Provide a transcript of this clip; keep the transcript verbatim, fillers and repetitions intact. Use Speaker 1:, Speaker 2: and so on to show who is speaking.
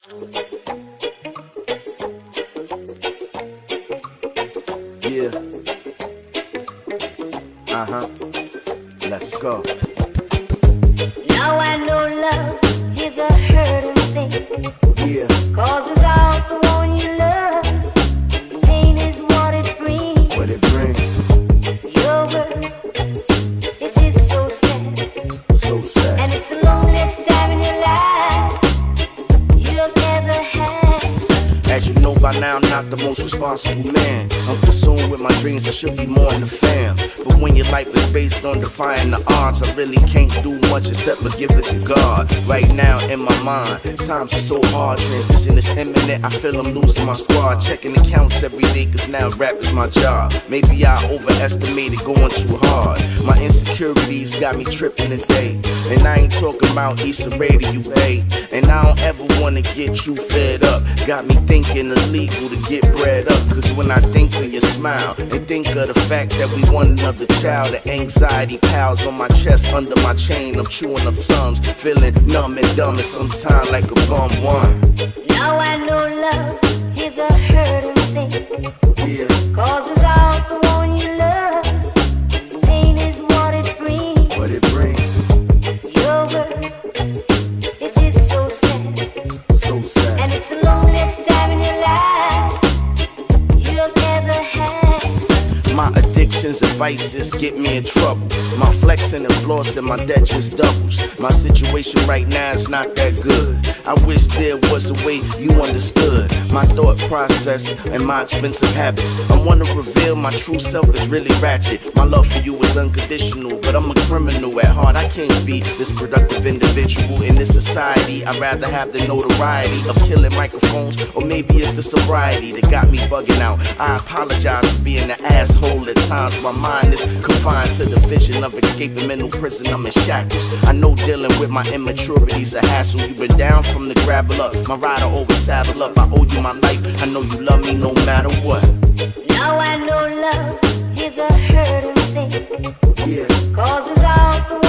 Speaker 1: Yeah. Uh-huh. Let's go.
Speaker 2: Now I know love is a hurting thing.
Speaker 1: Yeah.
Speaker 2: Cause without the one you love, pain is what it brings.
Speaker 1: What it brings.
Speaker 2: Your words, it is so sad.
Speaker 1: So sad.
Speaker 2: And it's the loneliest time in your life you've ever had.
Speaker 1: As you know by now, I'm not the most responsible man. I'm consumed with my dreams, I should be more in the fam. But when your life is based on defying the odds, I really can't do much except but give it to God. Right now in my mind, times are so hard, transition is imminent, I feel I'm losing my squad. Checking accounts every day cause now rap is my job. Maybe I overestimated going too hard. My insecurities got me tripping today. And I ain't talking about Issa Radio, hey. And I don't ever wanna get you fed up. Got me thinking illegal to get bread up. Cause when I think of your smile and think of the fact that we want another child, the anxiety piles on my chest under my chain. I'm chewing up tongues, feeling numb and dumb, and sometimes like a bum one.
Speaker 2: Now I know love is a hurting thing.
Speaker 1: Yeah.
Speaker 2: Cause without the one you love, pain is what it brings.
Speaker 1: What it brings.
Speaker 2: Your words, it is so sad.
Speaker 1: So sad.
Speaker 2: And it's the loneliest time in your life you've ever had.
Speaker 1: My addictions and vices get me in trouble. My flexing and flossing, my debt just doubles. My situation right now is not that good. I wish there was a way you understood my thought process and my expensive habits. I wanna reveal my true self is really ratchet. My love for you is unconditional, but I'm a criminal at heart. I can't be this productive individual in this society. I'd rather have the notoriety of killing microphones, or maybe it's the sobriety that got me bugging out. I apologize for being an asshole at times. My mind is confined to the vision of escaping mental prison. I'm in shackles. I know dealing with my immaturity's a hassle. You've been down from the gravel up. My rider always saddle up. I owe you my life. I know you love me no matter what.
Speaker 2: Now I know love is a hurting thing.
Speaker 1: Yeah.
Speaker 2: Cause without the